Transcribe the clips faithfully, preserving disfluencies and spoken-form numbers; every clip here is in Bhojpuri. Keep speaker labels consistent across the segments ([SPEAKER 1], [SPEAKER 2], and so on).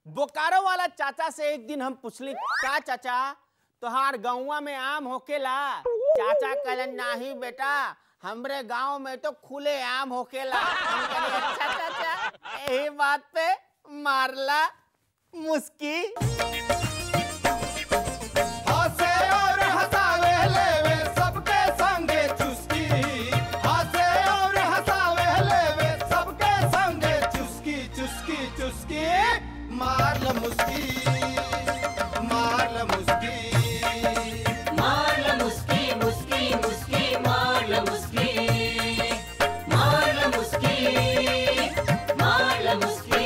[SPEAKER 1] बोकारो वाला चाचा से एक दिन हम पूछली, का चाचा तोहार गाँव में आम होकेला? चाचा कहलन, नहीं बेटा, हमरे गांव में तो खुले आम होकेला। हम कहले, अच्छा चाचा, यही बात पे मारला मुस्की।
[SPEAKER 2] हंसे और हंसावे लेवे सबके संगे चुस्की, हंसे और हंसावे लेवे सबके संगे चुस्की, चुस्की चुस्की मार ल मुस्की, मार ल मुस्की,
[SPEAKER 3] मार ल मुस्की, मुस्की मुस्की मार ल मुस्की, मार ल मुस्की, मार ल मुस्की।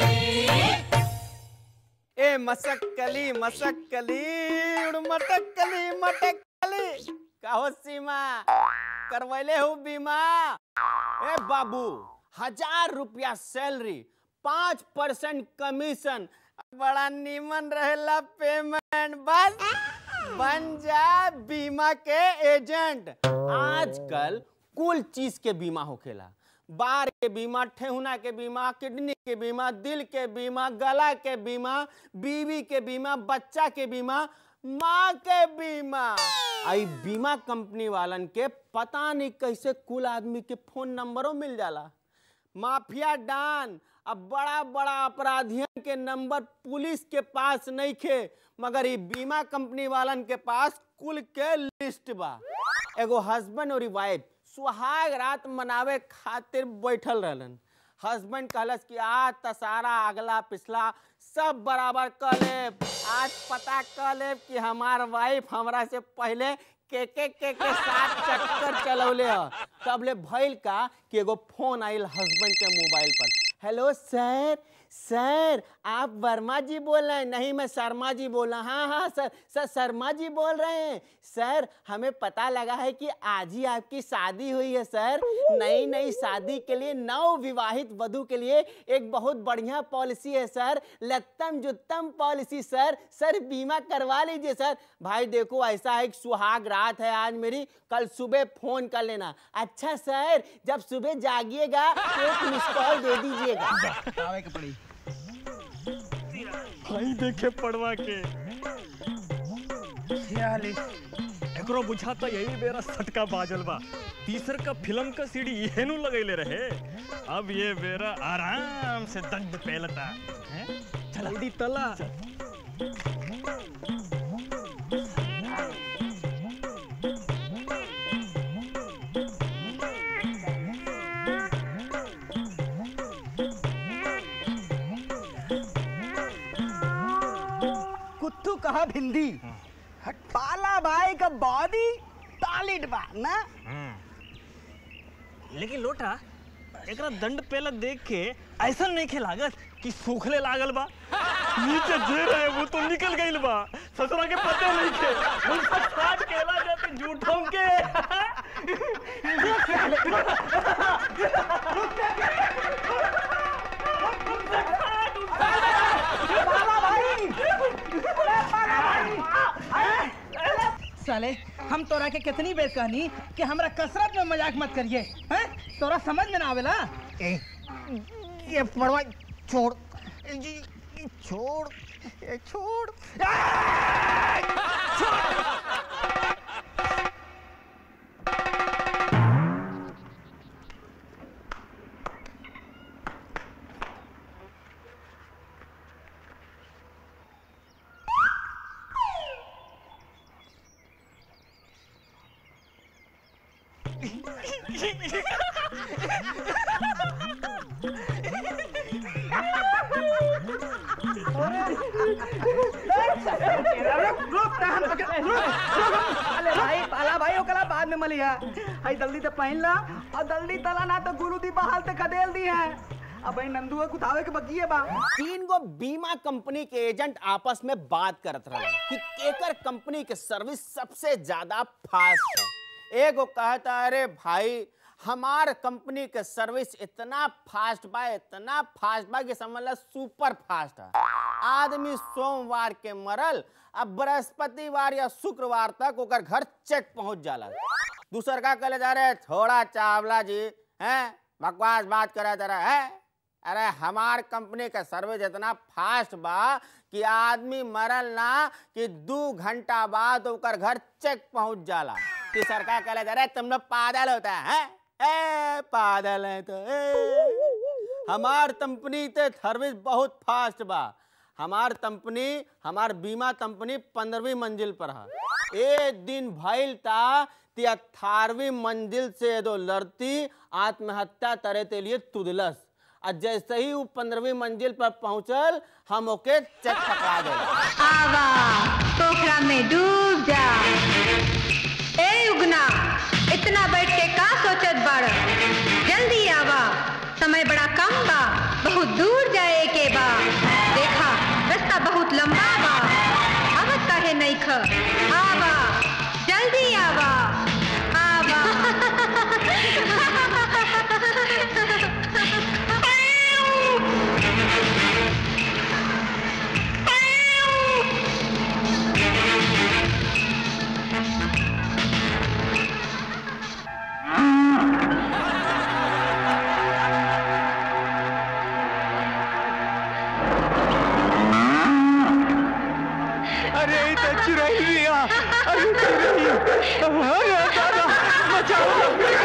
[SPEAKER 1] ए मसक्कली मसक्कली मटक्कली मटक्कली, कहो सीमा करवैले हो बीमा? ए बाबू, हजार रुपया सैलरी, पाँच परसेंट कमीशन, बड़ा नीमन रहेला पेमेंट, बस बन जा बीमा के एजेंट। आजकल कुल चीज के बीमा होखेला, बार के बीमा, ठेहुना के बीमा, किडनी के बीमा, दिल के बीमा, गला के बीमा, बीवी के बीमा, बच्चा के बीमा, माँ के बीमा। आई बीमा कंपनी वालन के पता नहीं कैसे कुल आदमी के फोन नंबरों मिल जाला। माफिया डान अब बड़ा बड़ा अपराधियन के नंबर पुलिस के पास नहीं खे, मगर ये बीमा कंपनी वालन के पास कुल के लिस्ट बा। एगो हस्बैंड और वाइफ सुहाग रात मनावे खातिर बैठल रहलन। हस्बैंड कहलस कि आज त सारा अगला पिछला सब बराबर कर लेब, आज पता कर लेब कि हमार वाइफ हमरा से पहले के के के के साथ चक्कर चलौले ह। तब ले भइल का कि एगो फोन आइल हस्बैंड के मोबाइल पर। हेलो सर, सर आप वर्मा जी बोल रहे हैं? नहीं, मैं शर्मा जी बोल रहा हूँ। हाँ हाँ सर, सर शर्मा जी बोल रहे हैं। सर हमें पता लगा है कि आज ही आपकी शादी हुई है सर। नई नई शादी के लिए, नव विवाहित वधू के लिए एक बहुत बढ़िया पॉलिसी है सर, लत्तम जुत्तम पॉलिसी सर। सर बीमा करवा लीजिए सर। भाई देखो ऐसा है कि सुहाग रात है आज मेरी, कल सुबह फोन कर लेना। अच्छा सर, जब सुबह जागिएगा तो एक मिस कॉल दे दीजिएगा।
[SPEAKER 4] भाई देखे पड़वा के एकरो बुझाता यही बेरा सटका बाजल बा। तीसर का फिल्म का सीडी येनु लगैले रहे, अब ये बेरा आराम से दंड पेलता है। जल्दी तला।
[SPEAKER 5] कुत्तू कहा भिंदी, पाला भाई का बॉडी टॉलिड बा ना।
[SPEAKER 4] लेकिन लोटा एकरा दंड पेला देख के ऐसा नहीं खे लागत कि सूखले लागल बा। नीचे जे रहे वो तो निकल गइल बा, ससुरा के पते नहीं खे। उनका साथ केला जाते झूठों के।
[SPEAKER 5] साले हम तोरा के कितनी बेर कहनी कि हमरा कसरत में मजाक मत करिए, हैं? तोरा समझ में ना आवेला?
[SPEAKER 2] ए, ये पड़वा छोड़, छोड़, ये छोड़,
[SPEAKER 5] अरे भाई पाला भाई ओकरा बाद में मलिया। हई जल्दी से पहन ला और जल्दी तला ना तो गुरु दी बहाल से कदेल दी है। अब भाई नंदू है कुतावे के बकिए बा।
[SPEAKER 1] तीन गो बीमा कंपनी के एजेंट आपस में बात करत रहे कि केकर कंपनी के सर्विस सबसे ज्यादा फास्ट है। एगो कहता अरे भाई हमार कंपनी के सर्विस इतना फास्ट बा, इतना फास्ट बा कि समझ ला सुपर फास्ट है। आदमी सोमवार के मरल, अब बृहस्पतिवार या शुक्रवार तक ओकर घर चेक पहुंच जाला। दूसर का कहले जा रहे थोड़ा चावला जी हैं बकवास बात करे जा रहा है। अरे हमार कंपनी का सर्विस इतना फास्ट बा कि आदमी मरल ना कि दो घंटा बाद ओकर घर चेक पहुंच जाला कि सरकार कहले अरे तुम लोग पागल होता है ए पागल है तो ए। हमार कंपनी ते सर्विस बहुत फास्ट बा। हमार कंपनी हमार बीमा कंपनी पंद्रहवीं मंजिल पर है। एक दिन भइल ता ती अठारहवीं मंजिल से दो लड़ती आत्महत्या करे के लिए तुदलस और जैसे ही वो पंद्रहवीं मंजिल पर पहुंचल हम ओके चेक पकड़ा दे।
[SPEAKER 6] आवा पोखरा में डूब जा। ए उगना इतना बैठ के का सोचत बाड़, जल्दी आवा, समय बड़ा कम बा, बहुत दूर जाए के बा। देखा रास्ता बहुत लंबा बा, आवत काहे नहीं ख, आवा जल्दी आवा आवा।
[SPEAKER 2] अरे तो चुराई लिया, अरे चुराई, अरे दादा बचाओ।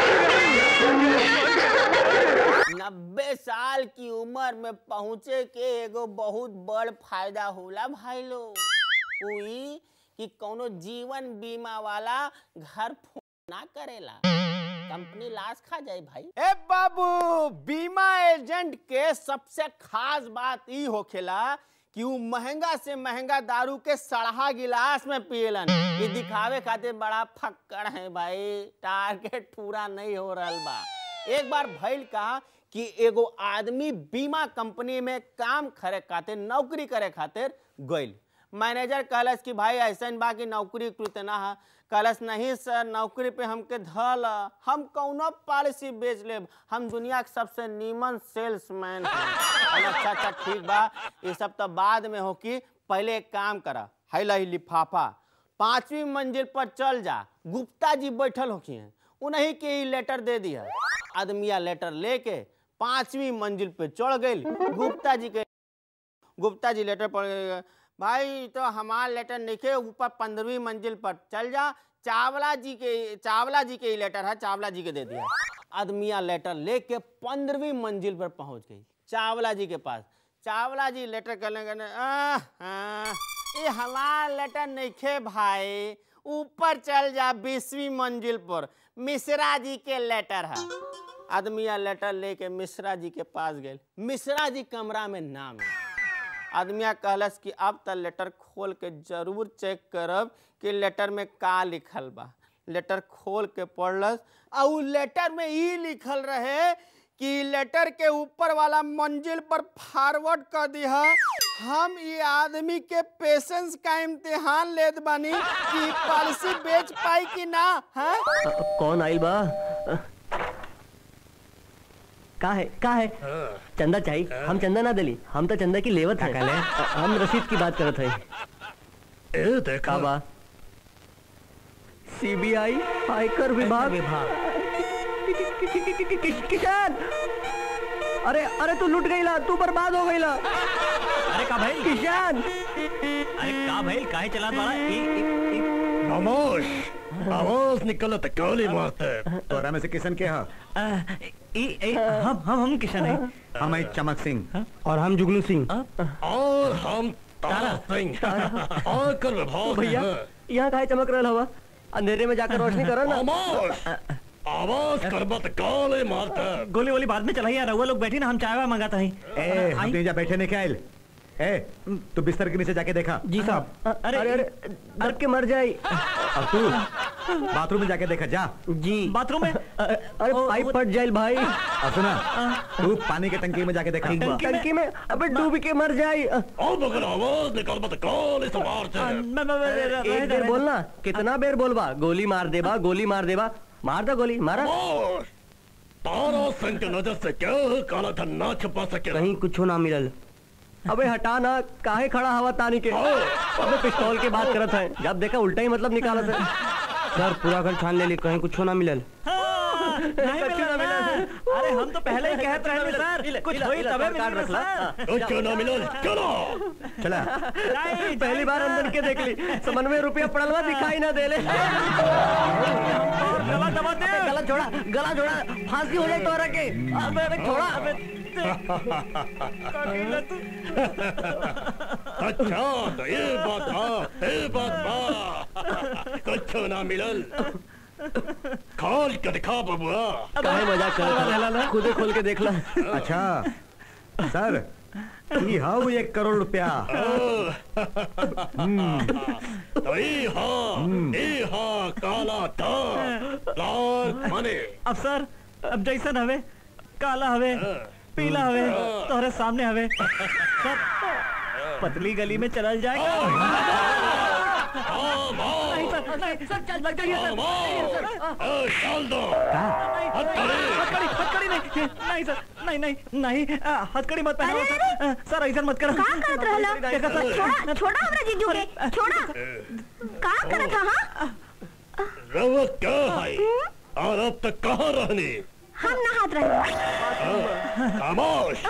[SPEAKER 1] नब्बे साल की उम्र में पहुंचे के एगो बहुत बड़ फायदा होला भाई लोग, कोई कि कोनो जीवन बीमा वाला घर फोन ना करेला, कंपनी लाश खा जाए भाई। ए बाबू, बीमा एजेंट के सबसे खास बात ई होखेला कि वो महंगा से महंगा दारू के सड़हा गिलास में पियलन। ये दिखावे खातिर बड़ा फक्कड़ है भाई, टारगेट पूरा नहीं हो रहा बा। एक बार भइल कहा कि एगो आदमी बीमा कंपनी में काम करे खातिर नौकरी करे खातिर गइल। मैनेजर कहलस कि भाई ऐसा बा कि नौकरी इतना है। कहलस नहीं सर, नौकरी पे हमके धल, हम कौनो पॉलिसी बेच लेब, हम दुनिया के सबसे नीमन सेल्समैन हैं। अच्छा अच्छा ठीक बा, ये सब तो बाद में हो कि पहले एक काम करा, हैला ही लिफाफा पांचवी मंजिल पर चल जा, गुप्ता जी बैठल होखिए, उन्हीं के ही लेटर दे दिया। आदमिया लेटर लेके पांचवी मंजिल पे चढ़ गई। गुप्ता जी के गुप्ता जी लेटर पढ़, भाई तो हमारा लेटर लिखे ऊपर पंद्रहवीं मंजिल पर चल जा, चावला जी के चावला जी के ही लेटर है, चावला जी के दे दिया। आदमिया लेटर लेके पंद्रहवीं मंजिल पर पहुंच गई चावला जी के पास। चावला जी लेटर करने करने ये हमारा लेटर नहीं खे भाई, ऊपर चल जा बीसवीं मंजिल पर, मिश्रा जी के लेटर है। आदमिया लेटर लेके मिश्रा जी के पास गए। मिश्रा जी कमरा में नाम है। आदमिया कहलस कि अब तक लेटर खोल के जरूर चेक करब कि लेटर में का लिखल बा। लेटर खोल के पढ़लस और लेटर में ई लिखल रहे कि लेटर के ऊपर वाला मंजिल पर फॉरवर्ड कर दिया, हम ये आदमी के पेशेंस का इम्तिहान लेत बानी कि पॉलिसी बेच पाई कि ना है।
[SPEAKER 7] कौन आइल बा? का है का है? चंदा चाहिए? हम चंदा ना दिली, हम तो चंदा की लेवत है। हम रसीद की बात करत है।
[SPEAKER 4] ए देखा
[SPEAKER 7] बा सीबीआई, आयकर विभाग विभाग किसान, अरे अरे तू लुट गईला, तू बर्बाद हो गईला।
[SPEAKER 4] अरे का भाई
[SPEAKER 7] किसान,
[SPEAKER 4] अरे का भाई काहे चला बाड़ा? खामोश, आवाज निकलो तो गोली मारते।
[SPEAKER 2] तोरा में से किशन के हा?
[SPEAKER 4] हम हम हम किशन है।
[SPEAKER 2] हम है चमक सिंह
[SPEAKER 7] और हम जुगनू सिंह
[SPEAKER 4] और हम तारा सिंह और कर विभाग।
[SPEAKER 7] भैया यहाँ काहे चमक रहा हवा? अंधेरे में जाकर रोशनी करो ना।
[SPEAKER 4] खामोश, आवाज कर मत, गोली मारते। गोली वाली बाद में चलाइए, रहुआ लोग बैठे ना, हम चाय मंगाता है।
[SPEAKER 2] ए हम तेजा बैठे नहीं क्या? ए तू बिस्तर के नीचे जाके देखा।
[SPEAKER 7] जी साहब। अरे अरे डर के मर जाए।
[SPEAKER 2] अब तू बाथरूम में जाके देखा जा।
[SPEAKER 7] जी
[SPEAKER 4] बाथरूम में?
[SPEAKER 7] अरे पाइप फट जाए भाई।
[SPEAKER 2] अब सुना, तू पानी के टंकी में जाके देखा।
[SPEAKER 7] टंकी में? अबे डूब के मर जाए।
[SPEAKER 4] और बगल आवाज निकल मत, गोली से मारते।
[SPEAKER 7] एक बेर बोलना, कितना बेर बोलबा? गोली मार देबा, गोली मार देबा, मार दो गोली, मारा।
[SPEAKER 4] तारा सिंह की नजर से क्या काला धन ना छुपा सके।
[SPEAKER 7] कहीं कुछ ना मिलल। अबे हटा ना, काहे खड़ा हवा तानी के? अबे पिस्तौल के बात करत है, जब देखा उल्टा ही मतलब निकालत है। सर पूरा घर छान ले ली, कहीं कुछ ना मिलल।
[SPEAKER 4] नहीं मिला, अरे हम तो पहले ही कहते रहे सर, कुछ होई तबे मिली सर।
[SPEAKER 7] तो क्यों ना मिलो, चलो
[SPEAKER 2] चला।
[SPEAKER 4] नहीं,
[SPEAKER 7] पहली बार अंदर के देख ली, समन में रुपया पड़लवा दिखाई ना दे ले।
[SPEAKER 4] गला दबा दे।
[SPEAKER 7] गला छोड़ा, गला छोड़ा, फांसी हो जाए तो रखे। अबे अबे छोड़ा, अबे
[SPEAKER 8] अच्छा तो ये बात था, ये बात था, कुछ ना मिलल, खोल के दिखा बबुआ।
[SPEAKER 7] काहे मजाक कर रहा है, खुदे खोल के देख ला।
[SPEAKER 2] अच्छा सर, ये हाउ एक करोड़ रुपया।
[SPEAKER 8] तो ये हाँ, ये हाँ काला था, लाल मने।
[SPEAKER 4] अब सर, अब जैसन हवे, काला हवे, पीला हवे, तोहरे सामने हवे सर, पतली गली में चल जाएगा। नहीं सर, नहीं सर, चल लग जाइए सर।
[SPEAKER 8] डाल दो
[SPEAKER 4] हथकड़ी, हथकड़ी नहीं, नहीं सर, नहीं नहीं नहीं, हथकड़ी मत पहनाओ सर, सर ऐसा मत करो।
[SPEAKER 9] का करत रहला?
[SPEAKER 4] देखा सर,
[SPEAKER 9] छोड़ा छोड़ा हमरा जीजू के, छोड़ा। का करत हां?
[SPEAKER 8] रवा क्या है? और अब तक कहाँ रहनी?
[SPEAKER 9] हम नहात रहे।
[SPEAKER 8] खामोश।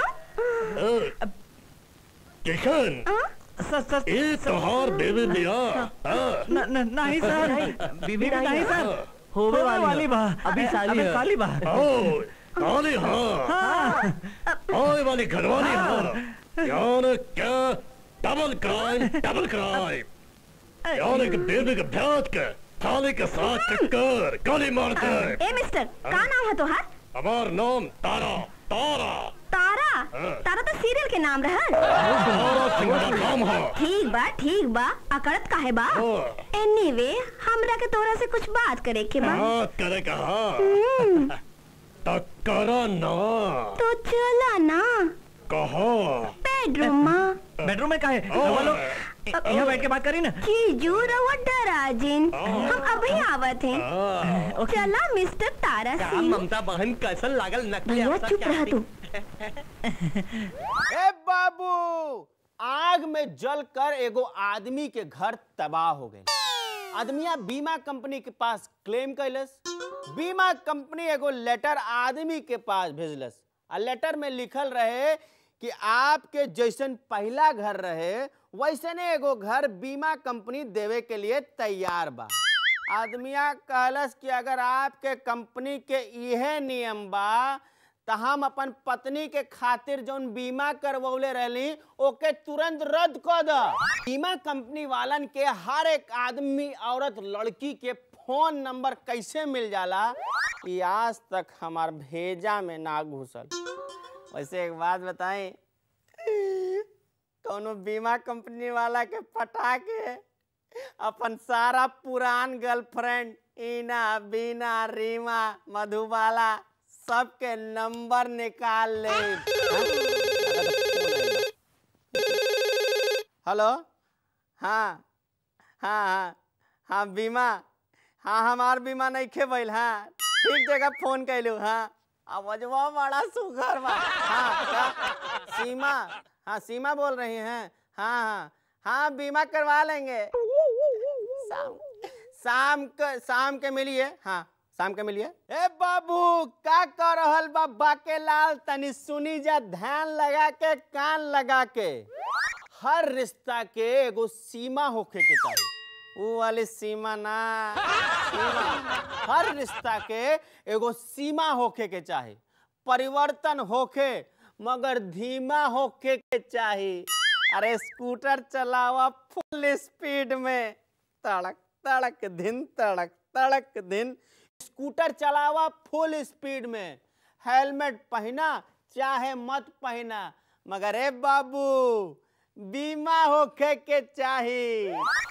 [SPEAKER 8] किशन,
[SPEAKER 4] सर सर,
[SPEAKER 8] ये तोहार बेबी बिया।
[SPEAKER 4] न- न- नहीं सर, बीबी नहीं सर,
[SPEAKER 7] होवे
[SPEAKER 4] होवे वाली बा,
[SPEAKER 7] अभी साली
[SPEAKER 4] अभी
[SPEAKER 7] है।
[SPEAKER 4] साली बा।
[SPEAKER 8] ओ, काली हाँ, ओए वाली घरवाली हाँ, यार क्या डबल क्राइम, डबल क्राइम, यार एक बेबी के ब्याज के साले के साथ चक्कर, गोली मार दे।
[SPEAKER 9] ए मिस्टर, का नाम है तोहार?
[SPEAKER 8] हमार नाम तारा, तारा,
[SPEAKER 9] तारा। तारा तो सीरियल के नाम रहल।
[SPEAKER 8] तारा सिंह का नाम है।
[SPEAKER 9] ठीक बा, ठीक बा, अकड़त काहे बा? एनीवे, हमरा के तोरा से कुछ बात करे के बा।
[SPEAKER 8] बात करे कहा? टक्करा ना।
[SPEAKER 9] तो चला ना
[SPEAKER 8] कहा?
[SPEAKER 9] बेडरूम में।
[SPEAKER 4] बेडरूम में काहे? बोलो, यहाँ बैठ के बात करी ना।
[SPEAKER 9] जीजू रवा डराजिन, हम अभी आवत हैं। चला मिस्टर तारा सिंह।
[SPEAKER 7] ममता बहन कैसन लागल नकली
[SPEAKER 9] भैया
[SPEAKER 7] अफसर
[SPEAKER 9] चुप
[SPEAKER 7] के
[SPEAKER 9] रहा
[SPEAKER 7] आदमी।
[SPEAKER 9] तू।
[SPEAKER 1] ए बाबू, आग में जलकर एगो आदमी के घर तबाह हो गए। आदमिया बीमा कंपनी के पास क्लेम कैलस। बीमा कंपनी एगो लेटर आदमी के पास भेजलस। आ लेटर में लिखल रहे कि आपके जैसन पहला घर रहे वैसने एगो घर बीमा कंपनी देवे के लिए तैयार बा। आदमिया कहलस कि अगर आपके कंपनी के इहे नियम बा तो हम अपन पत्नी के खातिर जौन बीमा करवौले रहली ओके तुरंत रद्द कर द। बीमा कंपनी वालन के हर एक आदमी, औरत, लड़की के फोन नंबर कैसे मिल जाला ये आज तक हमार भेजा में ना घुसल। वैसे एक बात बताएं, कौनो बीमा कंपनी वाला के पटा के अपन सारा पुरान गर्लफ्रेंड इना, बीना, रीमा, मधुबाला सबके नंबर निकाल ले। हेलो, हाँ हाँ हाँ हाँ बीमा, हाँ हमार बीमा नहीं खे भइल। हाँ ठीक जगह फोन कैलू। हाँ आवाजवा बड़ा सुघर बा। हाँ क्या? सीमा, हाँ सीमा बोल रही हैं। हाँ हाँ हाँ बीमा करवा लेंगे। शाम शाम के शाम के मिलिए। हाँ शाम के मिलिए। ए बाबू का कर रहल बा बाके लाल, तनी सुनी जा ध्यान लगा के, कान लगा के। हर रिश्ता के एगो सीमा होखे के चाहिए। वो वाली सीमा ना, सीमा। हर रिश्ता के एगो सीमा होखे के चाहिए। परिवर्तन होखे मगर धीमा होखे के चाहिए। अरे स्कूटर चलावा फुल स्पीड में, तड़क तड़क दिन, तड़क तड़क दिन। स्कूटर चलावा फुल स्पीड में। हेलमेट पहना चाहे मत पहना, मगर ए बाबू बीमा होखे के चाहिए।